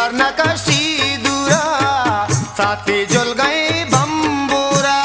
सरनकशी दूरा साथे जल गए बम्बूरा।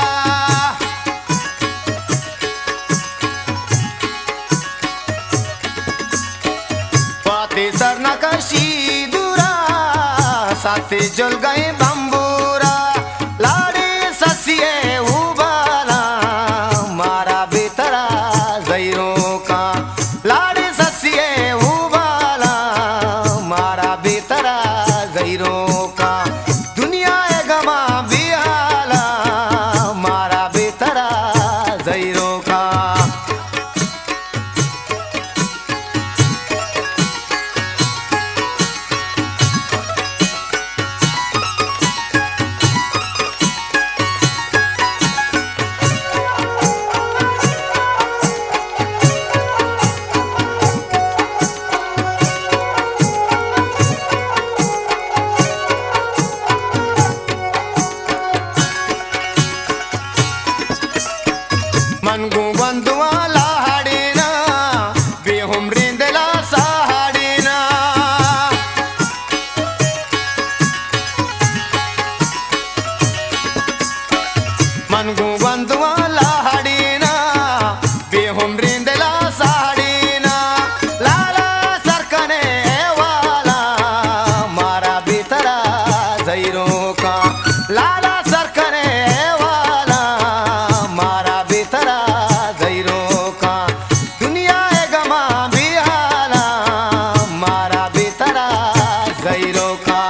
पाते सरनकशी दूरा साथे जल गए बम्बूरा। लाडे ससिए उबाला मारा बेतरा जैरो का। लाडे ससिए उबाला मारा बेतरा जैरो का। दुनिया ए गमा बिहाला मारा बेतरा जैरो का। मनगु बंधुआ लाहाड़ेना बेहुम रेंदला सहाड़ेना। मनगु बंधुआ लाहाड़ेना बेहुम रेंदला सहाड़ेना। लाला सरकने वाला मारा बेतरा जैरो का। लाला सरकने वाला मारा बेतरा जैरो का। दुनिया ए गमा बिहाला मारा बेतरा जैरो का।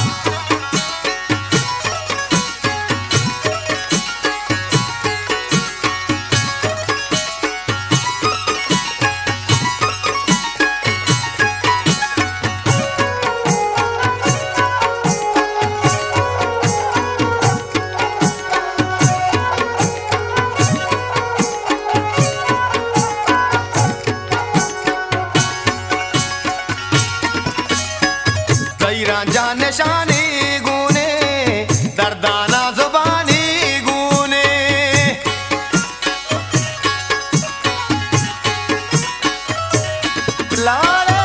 ज़ैरा जाने शानी गुने दर्दाना जुबानी गुने। लाले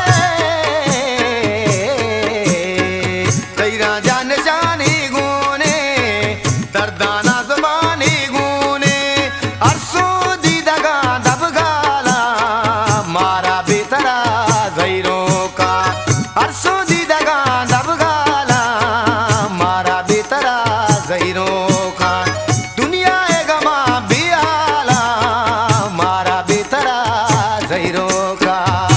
ज़ैरा जाने शानी गुने दर्दाना जुबानी गुने। अरसू दी दगा दबगाला मारा बेतरा जैरो का। अरसू दी दगा दबगाला मारा बेतरा जैरो का। दुनिया ए गमा बिहाला मारा बेतरा जैरो का।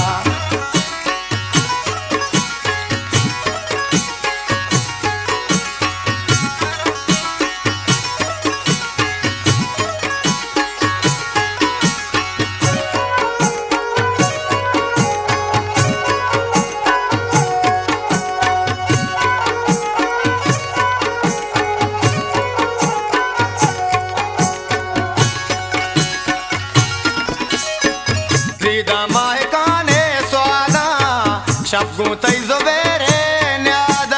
Zida mahekane swada shabgu taizo bere nyada।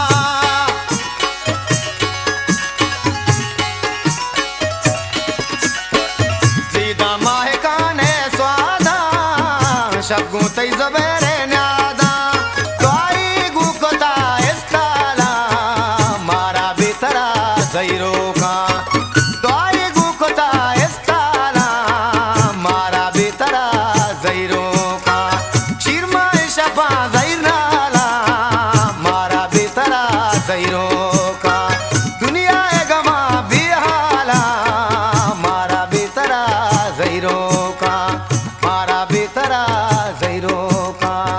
Zida mahekane swada shabgu taizo bere nyada। Toai gukota estala mara betara zairo ka। Toai gukota estala मारा बेतरा जैरो का। शिरमा शपा जैरनाला मारा बेतरा जैरो का। दुनिया ए गमा बिहाला मारा बेतरा जैरो का। मारा बेतरा जैरो का।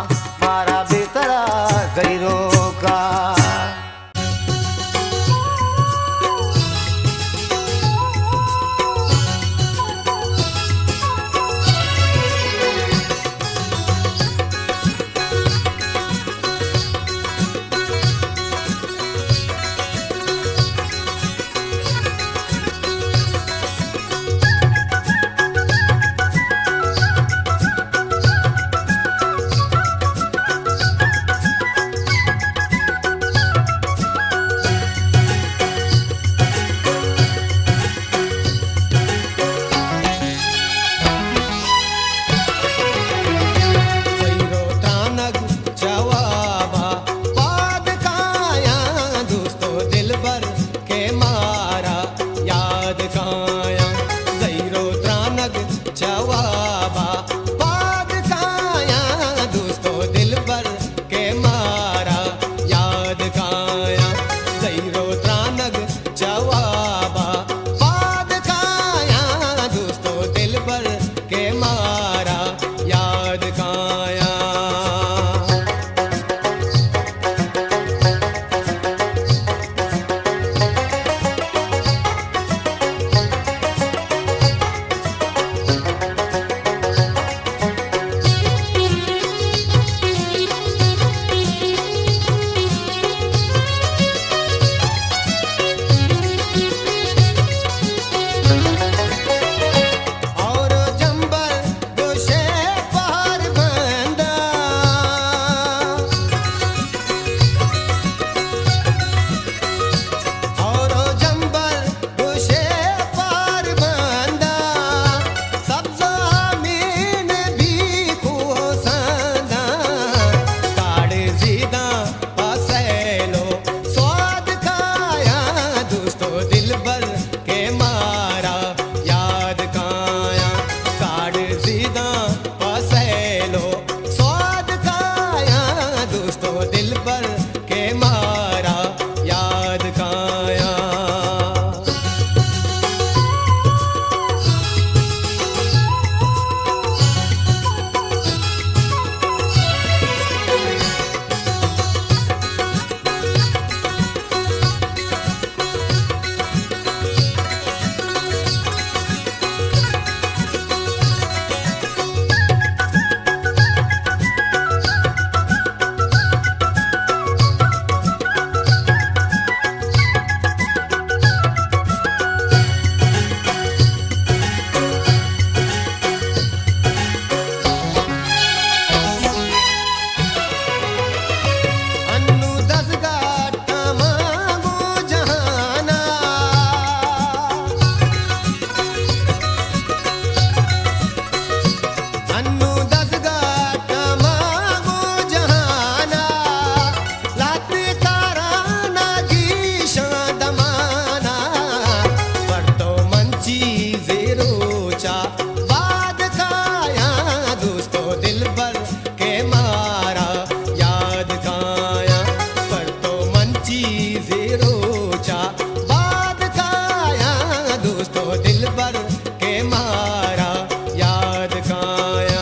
अन्नू दसगाट मागो जहाना लात ताराना गीशा दमाना परतो मंची जेरोचा बाद खाया दोस्तों दिल भर के मारा याद खाया परतो मंची जेरोचा बाद खाया दोस्तों दिल भर के मारा याद खाया।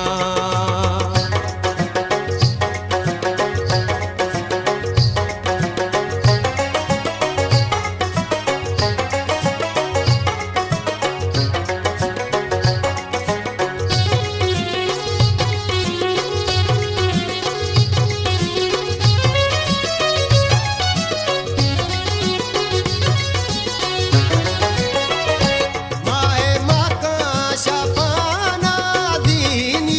माए माका शफाना दीनी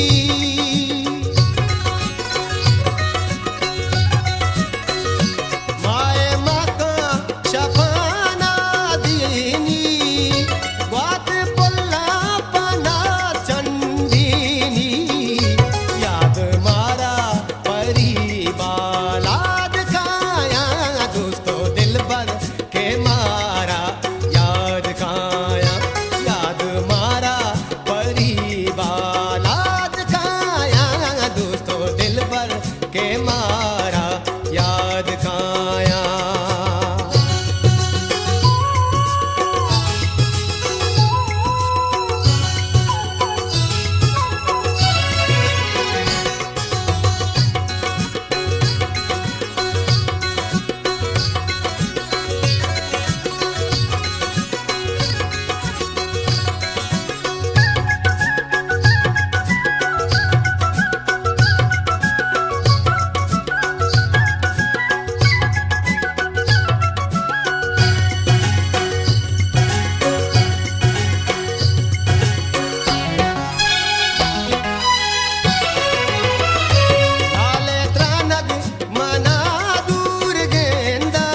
माए माका शफाना दीनी ग्वात पुल्ला पना चंदीनी याद मारा परी बालाद खाया दोस्तों दिल भर के मारा याद खाया याद मारा परी बालाद खाया दोस्तों दिल भर के मारा याद खाया। लाले त्रानग मना दूर गेंदा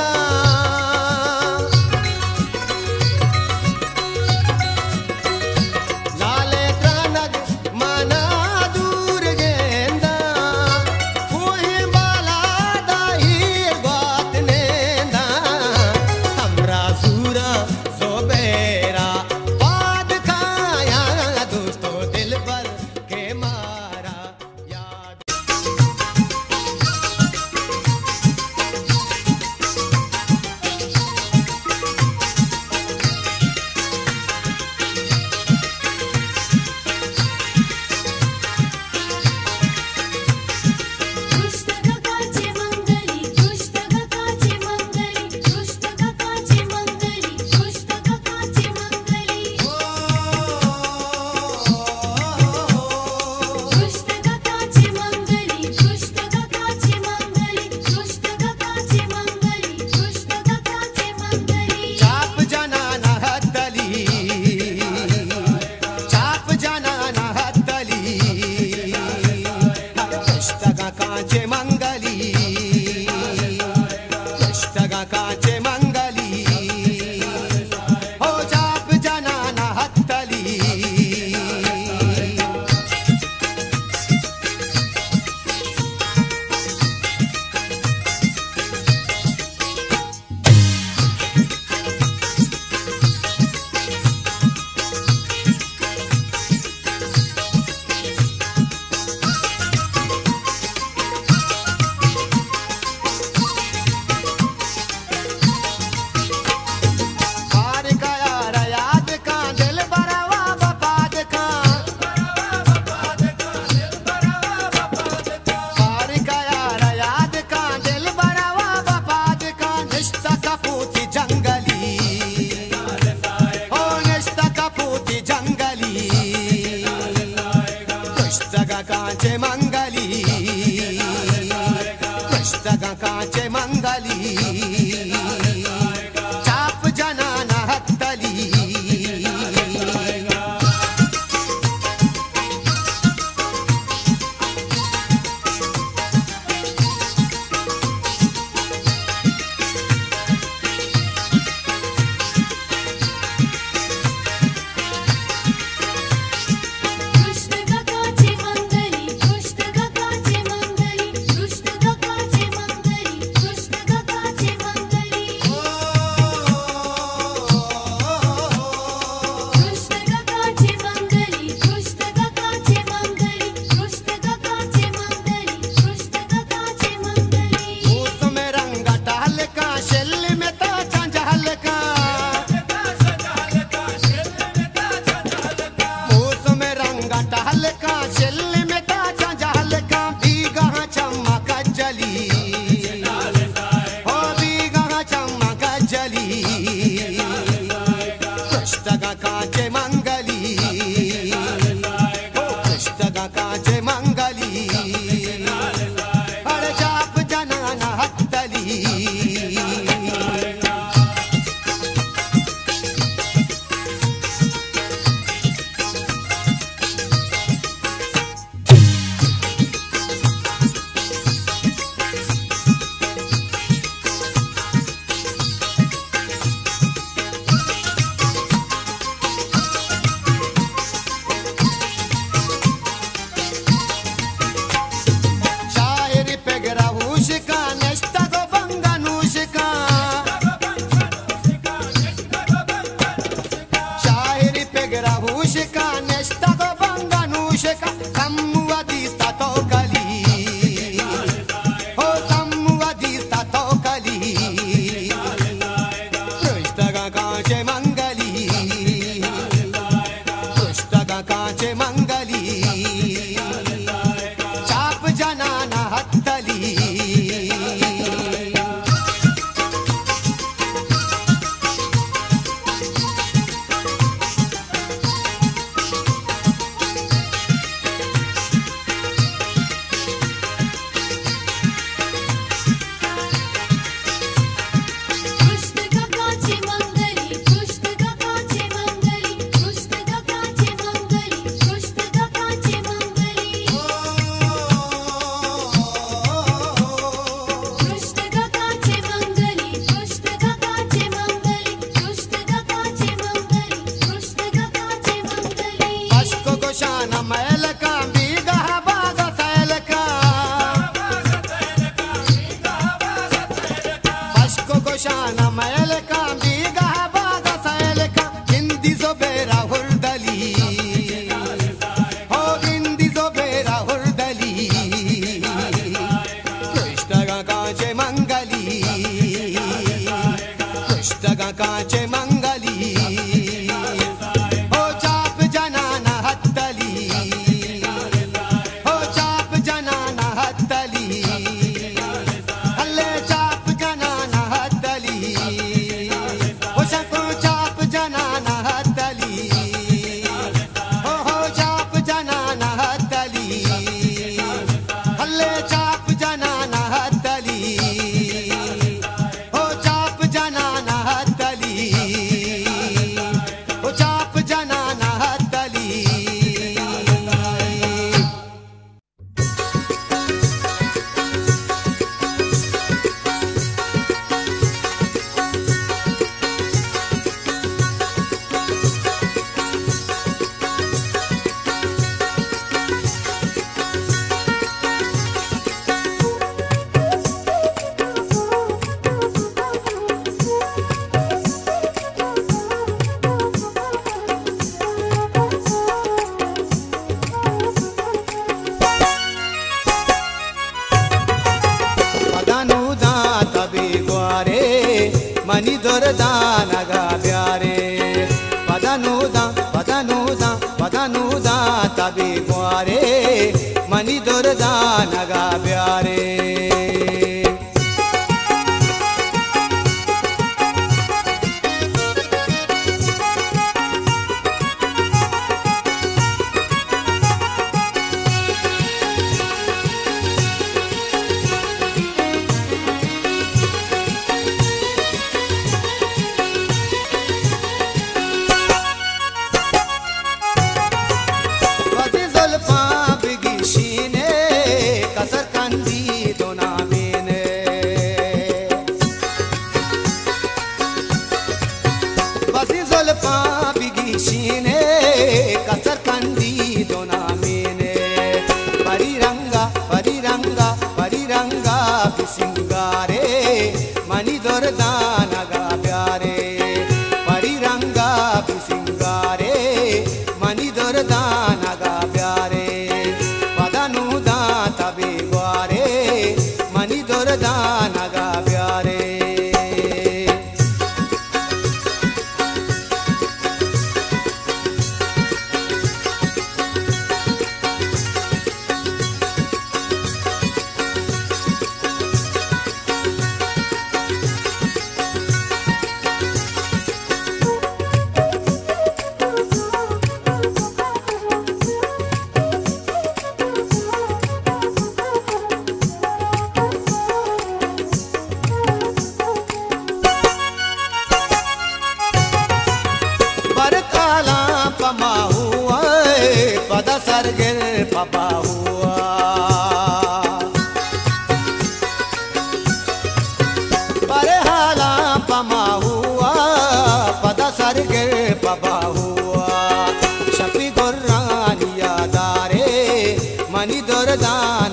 लाले त्रानग मना दूर गेंदा कोई बाला दाही बात नेंदा हमरा सूरा सोबेरा बाद खाया दोस्तों दिल भर के मारा याद। कृष्णगकाचे मंगली कृष्णगकाचे मंगली कृष्णगकाचे मंगली कृष्णगकाचे मंगली कृष्णगकाचे मंगली कृष्णगकाचे मंगली कृष्णगकाचे मंगली कृष्णगकाचे मंगली चाप जाना ना हत्तली चाप जाना ना हत्तली पुस्तका काचे मंगली पुस्तका काचे मंगली हो चाप जाना ना हत्तली काचे मंगली पुस्तका काचे मंगली चाप जना न हत्तली कृष्ण का शिल में ताजा जाल का भीगा चमक जली हो भीगा चमक जली कृष्ण कांचे मंगली हो कृष्ण कांचे मंगली अरे चाप जनाना हत्तली कांचे मंगली चाप जनाना हत्तली शाना मैल का बीगा बागा सैल का हिंदी जो बेरा हुर्दली हो हिंदी जो बेरा हुर्दली कृष्ण कांचे मंगली कृष्ण कांचे मंगली हो चाप जनाना हत्तली हो चाप जनाना हत्तली हल्ले चाप जनाना हो शको चाप जनाना हत्तली हो चाप जनाना हत्तली हल्ले चाप जनाना हत्तली हो चाप जनाना हत्तली हो चाप जनाना हत्तली मनी दुर्दानगा प्यारे पदनुदा पदनुदा पदनुदा तभी ग्वारे मनी दुर्दानगा प्यारे पबा हुआ परे हाला पमा हुआ पदा सरगर पबा हुआ शपी गुर्रानिया दारे मनी दुर्दान